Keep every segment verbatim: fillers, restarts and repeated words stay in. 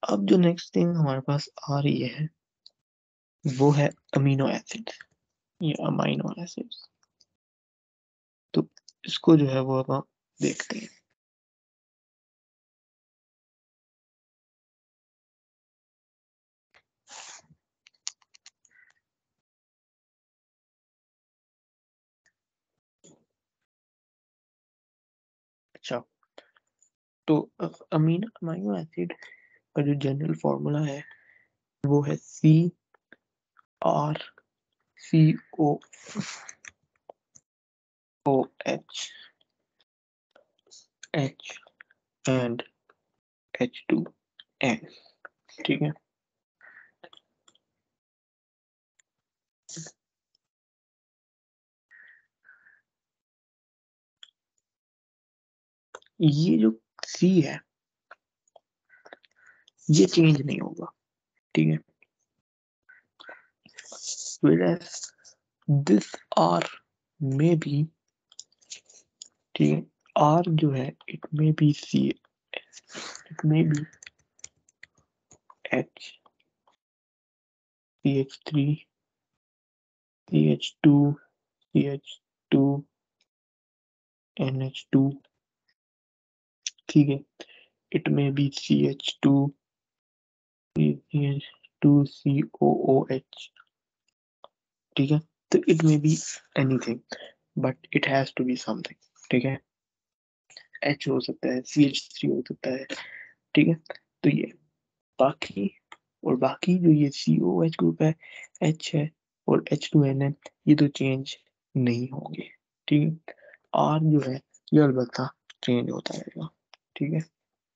अब जो next thing हमारे पास आ रही है वो है अमीनो एसिड या अमाइनो एसिड्स। तो इसको जो है वो अब हम देखते हैं। अच्छा, तो अमीनो अमाइनो एसिड का जो जनरल फॉर्मूला है वो है C R C O O H H and H two N. ठीक है, ये जो सी है ये चेंज नहीं होगा। ठीक है, whereas this R में भी, ठीक है, R जो है it may be C, it may be H C H three C H two C H two N H two. ठीक है, it may be C H two C H two C O O H. ठीक है, तो it may be anything but it has to be something. ठीक है, H हो सकता है, सी एच थ्री हो सकता है। ठीक है, तो ये बाकी, और बाकी जो ये सी ओ एच ग्रुप है, एच है और एच टू एन है, ये तो चेंज नहीं होंगे। ठीक है, आर जो है ये अलबत्ता चेंज होता रहेगा। ठीक है,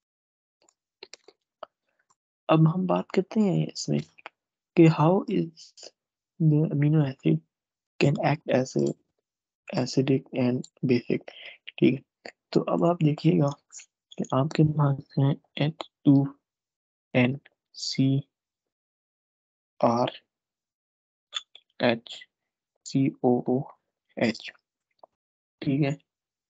अब हम बात करते हैं इसमें कि how is the amino acid can act as acidic and basic. ठीक है, तो अब आप देखिएगा कि आपके पास है H two N C R H C O O H. ठीक है,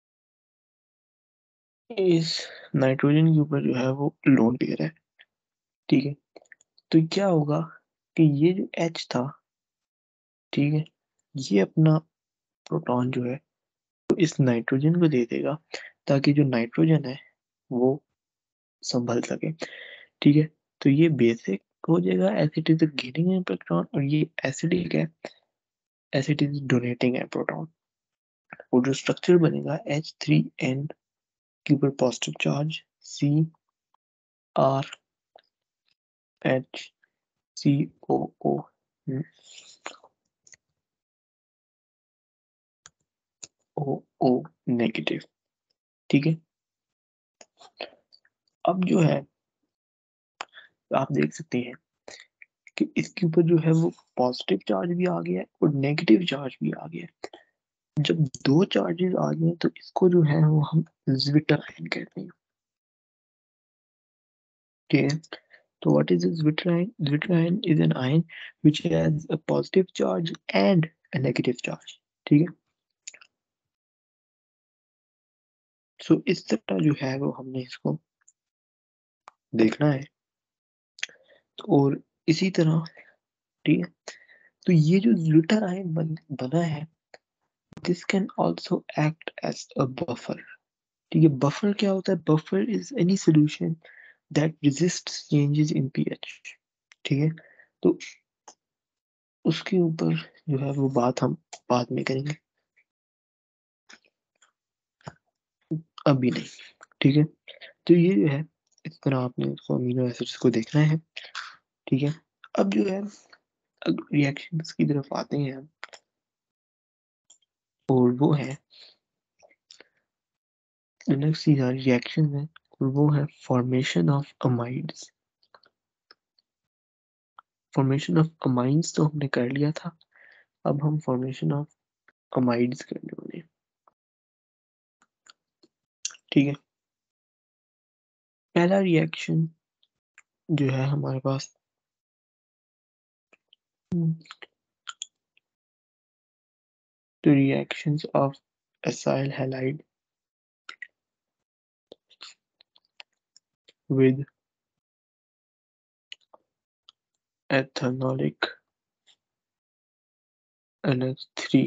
इस नाइट्रोजन के ऊपर जो है वो लोन पेयर है। ठीक है, तो क्या होगा कि ये जो H था, ठीक है, ये अपना प्रोटॉन जो है तो इस नाइट्रोजन को दे देगा ताकि जो नाइट्रोजन है वो संभल सके। ठीक है, तो ये बेसिक हो जाएगा as it is gaining an proton, और ये एसिडिक है एज इट इज डोनेटिंग है प्रोटॉन। और जो स्ट्रक्चर बनेगा एच थ्री एन के ऊपर positive charge C R H C O O O O negative. ठीक है, अब जो है आप देख सकते हैं कि इसके ऊपर जो है वो पॉजिटिव चार्ज भी आ गया है और नेगेटिव चार्ज भी आ गया है। जब दो चार्जेस आ गए तो इसको जो है वो हम ज्विटर आयन कहते हैं। ठीक है, तो what is zwitter ion? Zwitter ion is an ion which has a positive charge and a negative charge. ठीक है, सो इस तरह जो है वो हमने इसको देखना है। और इसी तरह, ठीक है, तो ये जो ज्विटर आयन बन, बना है, this can also act as a buffer. ठीक है, बफर क्या होता है? Buffer is any solution that resists changes in pH. ठीक है, तो उसके ऊपर जो है वो बात हम बाद में करेंगे, अभी नहीं। ठीक है, तो ये जो है इस तरह आपने उसको अमीनो एसिड्स को देखना है। ठीक है, अब जो है रिएक्शंस की तरफ आते हैं हम, और वो है नेक्स्ट सीधा रिएक्शन है, और वो है formation of amides. Formation of amines तो हमने कर लिया था, अब हम फॉर्मेशन ऑफ अमाइड्स करने वाले हैं। ठीक है, पहला रिएक्शन जो है हमारे पास the reactions of acyl halide with ethanolic N H three,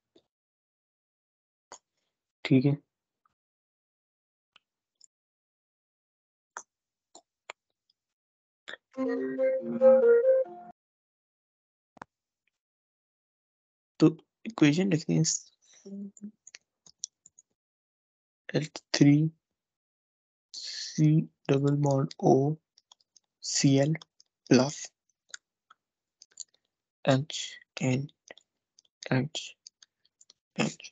ठीक है। तो इक्वेशन लिखते हैं H three C double bond O C L plus H N H H,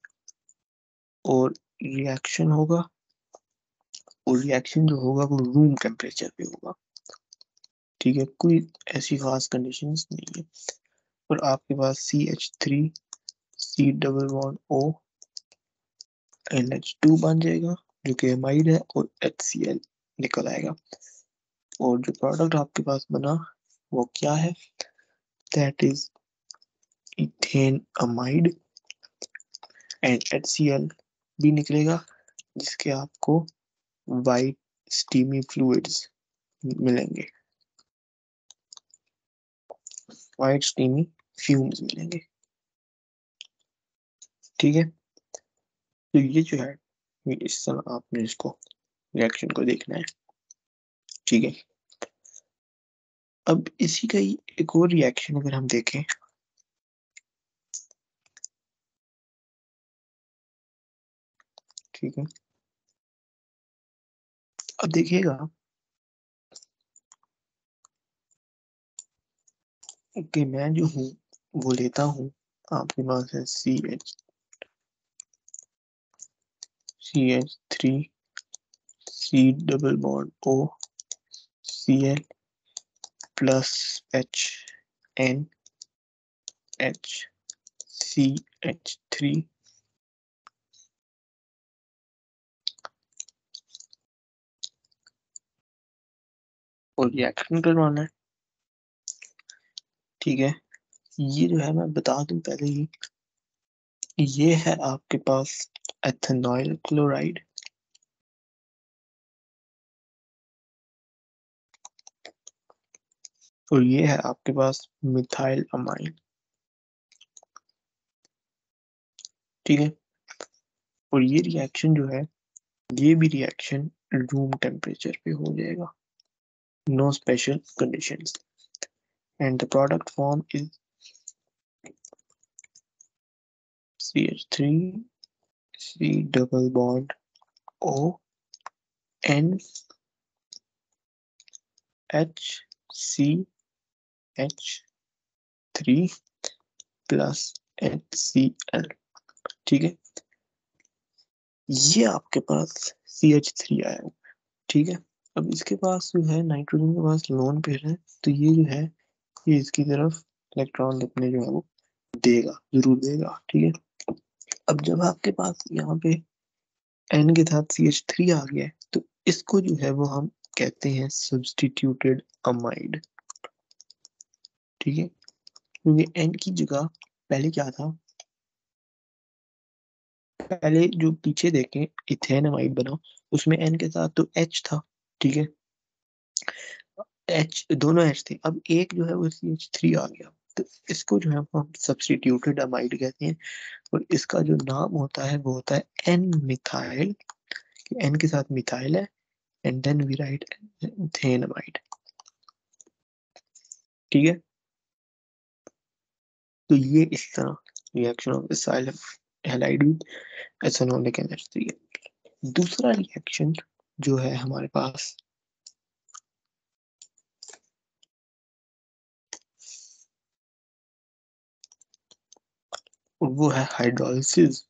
और रिएक्शन होगा, और रिएक्शन जो होगा वो रूम टेम्परेचर पे होगा, ठीक है। कोई ऐसी खास कंडीशंस नहीं है। और आपके पास C H three C double bond O N H two बन जाएगा जो कि एमाइड है, और एच सी एल निकल आएगा। और जो प्रोडक्ट आपके पास बना वो क्या है, that is ethane amide and H C L भी निकलेगा, जिसके आपको वाइट स्टीमी फ्लूइड्स मिलेंगे, वाइट स्टीमी फ्यूम्स मिलेंगे, ठीक है। तो ये जो है इस तरह आपने इसको रिएक्शन को देखना है, ठीक है। अब इसी का ही एक और रिएक्शन अगर हम देखें, ठीक है। अब देखिएगा कि मैं जो हूँ वो लेता हूँ, आपके पास है C H C H three C double bond O C L plus H N H C H three, और रिएक्शन करवाना है, ठीक है। ये जो है मैं बता दूं पहले ही, ये है आपके पास एथेनॉइल क्लोराइड, और ये है आपके पास मिथाइल अमाइन, ठीक है। और ये रिएक्शन जो है, ये भी रिएक्शन रूम टेम्परेचर पे हो जाएगा, no special conditions, and the product form is C H three C double bond O N H C H three plus H C L, ठीक है। ये आपके पास सी एच थ्री आया, ठीक है। अब इसके पास जो है नाइट्रोजन के पास लोन पेयर है, तो ये जो है ये इसकी तरफ इलेक्ट्रॉन अपने जो है वो देगा, जरूर देगा, ठीक है। अब जब आपके पास यहाँ पे एन के साथ सी एच थ्री आ गया है, तो इसको जो है वो हम कहते हैं सब्सटीट्यूटेड अमाइड, ठीक है। क्योंकि एन की जगह पहले क्या था, पहले जो पीछे देखें इथेन अमाइड बना, उसमें एन के साथ तो एच था, ठीक है। एच दोनों एच थे, अब एक जो है वो सी एच थ्री आ गया, तो इसको जो है हम सब्सटीट्यूटेड अमाइड कहते हैं। और इसका जो नाम होता है वो होता है एन मिथाइल, एन के साथ मिथाइल है, and then we write ethanamide, ठीक है। तो ये इस तरह reaction of acyl halide with ethanolic N H three है। दूसरा रिएक्शन जो है हमारे पास, वो है हाइड्रोलिसिस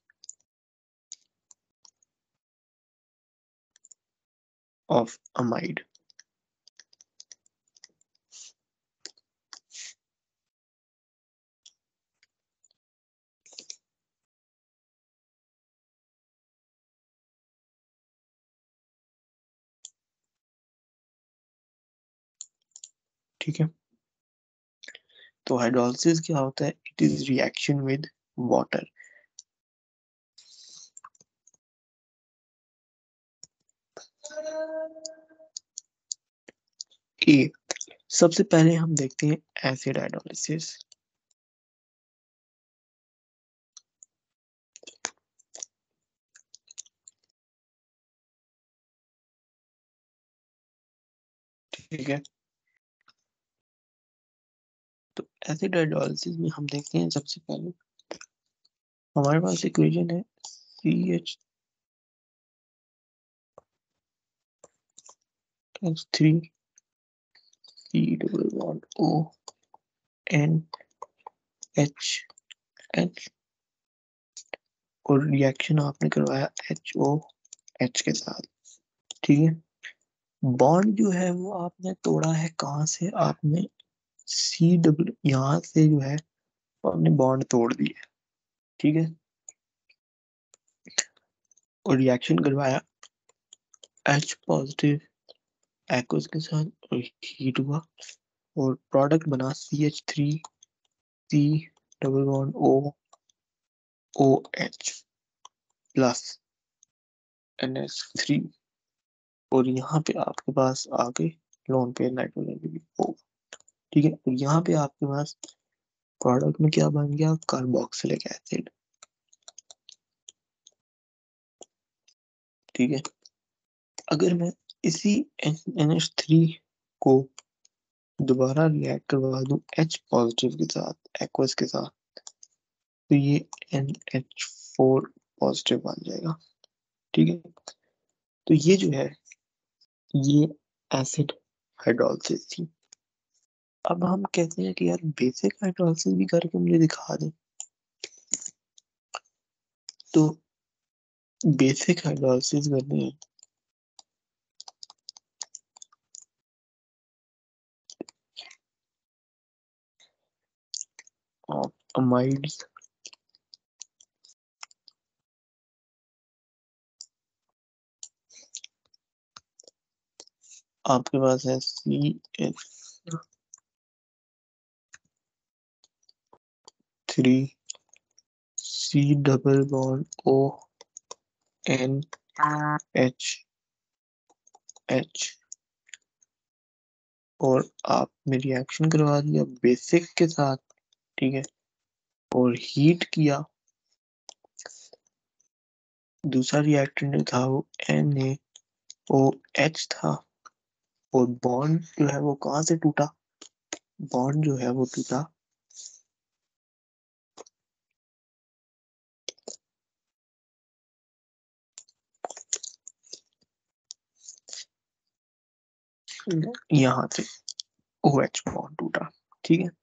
ऑफ अमाइड, ठीक है। तो हाइड्रोलिसिस क्या होता है, it is reaction with water. ए सबसे पहले हम देखते हैं एसिड हाइड्रोलिसिस। ठीक है, तो एसिड हाइड्रोलिसिस में हम देखते हैं सबसे पहले हमारे पास इक्वेशन है C H H three C double bond O N H H, और रिएक्शन आपने करवाया एच ओ एच के साथ। ठीक है, बॉन्ड जो है वो आपने तोड़ा है कहाँ से, आपने सी डबल यहाँ से जो है वो आपने बॉन्ड तोड़ दिया। ठीक है, और रिएक्शन करवाया एच पॉजिटिव एक्वस के साथ और हीट हुआ, और प्रोडक्ट बना C H three C double bond O O H plus N H three, और यहाँ पे आपके पास आगे लोन पे नाइट्रोजन भी होगा। ठीक है, और यहाँ पे आपके पास प्रोडक्ट में क्या बन गया, कार्बोक्सिलिक एसिड। ठीक है, अगर मैं इसी एन एच थ्री को दोबारा रिएक्ट करवा दूं H पॉजिटिव के साथ एक्वस के साथ, तो ये एन एच फोर पॉजिटिव बन जाएगा। ठीक है, तो ये जो है ये एसिड हाइड्रोलिसिस थी। अब हम कहते हैं कि यार बेसिक हाइड्रोलिसिस भी करके मुझे दिखा दे, तो बेसिक हाइड्रोलिसिस करनी है। ऑफ अमाइड्स, आपके पास है C H three C double bond O N H H, और आपने रिएक्शन करवा दिया बेसिक के साथ। ठीक है, और हीट किया, दूसरा रिएक्टेंट था वो एन ए ओ एच था, और बॉन्ड जो है वो कहाँ से टूटा, बॉन्ड जो है वो टूटा यहाँ से, ओ एच बॉन्ड टूटा। ठीक है,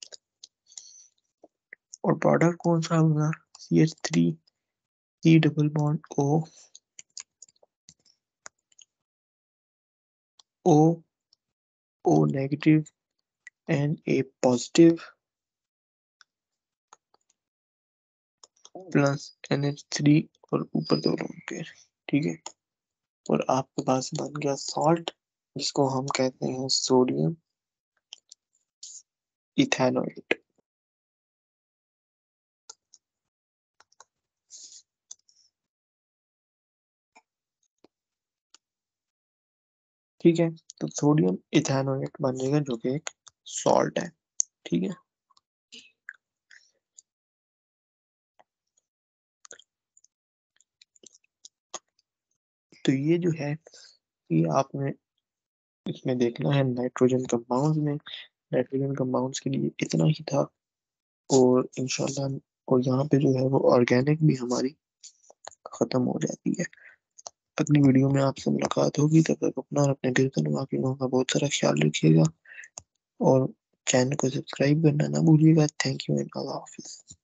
और प्रोडक्ट कौन सा होगा, C H three C double bond O O O negative N A positive plus N H three और ऊपर दो लोन पेयर। ठीक है, और आपके पास बन गया सॉल्ट, जिसको हम कहते हैं सोडियम इथेनॉएट। ठीक है, तो सोडियम इथेनॉएट बन जाएगा जो कि एक सॉल्ट है। ठीक है, तो ये जो है ये आपने इसमें देखना है नाइट्रोजन कंपाउंड्स में, नाइट्रोजन कंपाउंड्स के लिए इतना ही था, और इंशाल्लाह और यहाँ पे जो है वो ऑर्गेनिक भी हमारी खत्म हो जाती है। अगली वीडियो में आपसे मुलाकात होगी, तब तक अपना और अपने गिरदन वाकी लोगों का बहुत सारा ख्याल रखिएगा, और चैनल को सब्सक्राइब करना ना भूलिएगा। थैंक यू एंड अल्लाह हाफिज।